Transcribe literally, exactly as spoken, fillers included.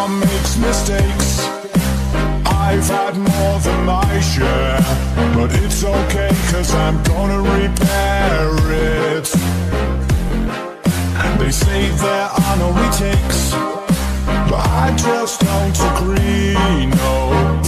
Everyone makes mistakes. I've had more than my share, but it's okay, cause I'm gonna repair it. They say there are no retakes, but I just don't agree, no.